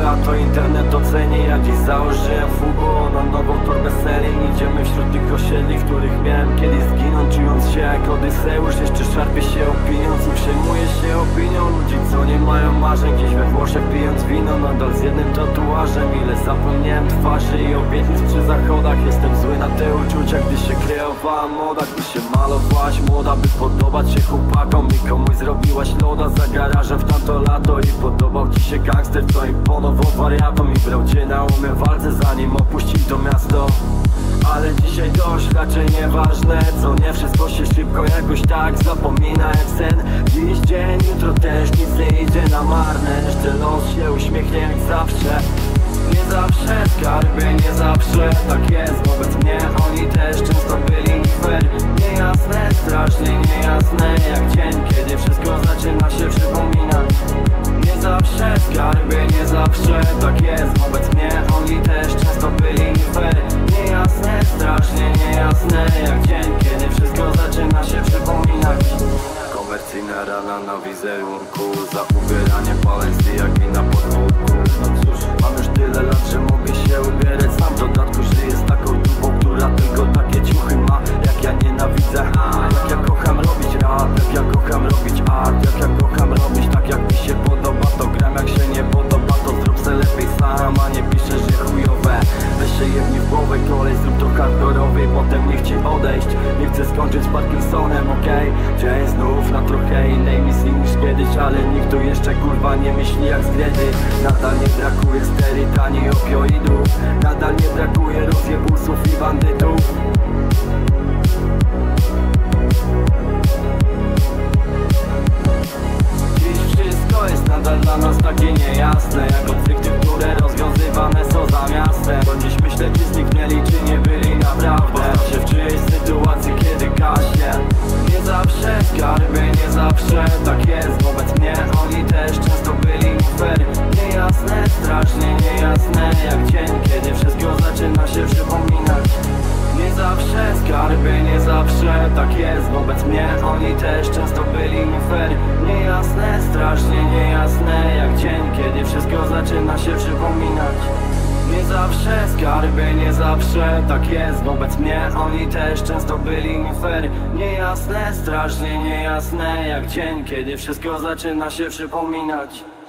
na to internet oceni. Ja dziś założyłem fugo na nową torbę selin. Idziemy wśród tych osiedli, w których miałem kiedyś zginąć. Czując się jak Odyseusz, jeszcze szarpie się o pieniądz i przejmuje się opinią ludzi, co nie mają marzeń. Gdzieś we Włoszech pijąc wino, nadal z jednym tatuażem. Ile zapomniałem twarzy i obietnic przy zachodach. Jestem zły na te uczucia, gdy się kreowała moda. Gdy się malowałaś młoda, by podobać się chłopakom. I komuś zrobiłaś loda za garażem w tamto lato. I podobał ci się gangster, co imponował wariatom. I brał cię na umie walce, zanim opuścił to miasto. Ale dzisiaj dość, raczej nieważne, co nie wszystko się szybko jakoś tak zapomina jak sen. Dziś dzień, jutro też nic nie idzie na marne. Jeszcze los się uśmiechnie jak zawsze. Nie zawsze skarbie, nie zawsze tak jest wobec mnie. Oni też często byli fair. Niejasne, strasznie niejasne jak dzień, kiedy wszystko zaczyna się przypominać. Nie zawsze skarbie, nie zawsze tak jest wobec mnie. Oni też często byli fair. Niejasne, strasznie niejasne jak dzień, kiedy wszystko zaczyna się przypominać. Komercyjna rana na wizerunku, za ubieranie Balenciagi na podwórku. No cóż, mam już tyle lat, że mogę się ubierać sam. W dodatku żyję z taką dupą, która tylko takie ciuchy ma. Jak ja nienawidzę, jak ja kocham robić rap, jak ja kocham robić art, jak ja kocham robić tak jak mi się podoba. To gram, jak się nie podoba, to zrób se lepiej sam, a nie piszesz, że chujowe. Weź się jebnij w głowę, kolej, zrób to hardkorowy, potem niech ci odejść. Nie chcę skończyć z Parkinsonem, okej? Dzień znów na trochę innej misji niż kiedyś, ale nikt tu jeszcze kurwa nie myśli jak z gredy. Nadal nie brakuje steryt ani opioidów. Nadal nie brakuje rozjebusów i bandytów. Dziś wszystko jest nadal dla nas takie niejasne, jak konflikty, które rozwiązywane są za miastem. Bo dziś myślę, czy zniknęli, czy nie byli naprawdę. Postaw się w czyjejś sytuacji, kiedy gaśnie. Nie zawsze skarbie, nie zawsze tak jest wobec mnie. Oni też często byli fair. Niejasne, strasznie niejasne jak dzień, kiedy wszystko zaczyna się przypominać. Nie zawsze skarbie, nie zawsze tak jest wobec mnie. Oni też często byli fair. Niejasne, strasznie niejasne jak dzień, kiedy wszystko zaczyna się przypominać. Nie zawsze skarbie, nie zawsze tak jest wobec mnie. Oni też często byli fair. Niejasne, strasznie niejasne jak dzień, kiedy wszystko zaczyna się przypominać.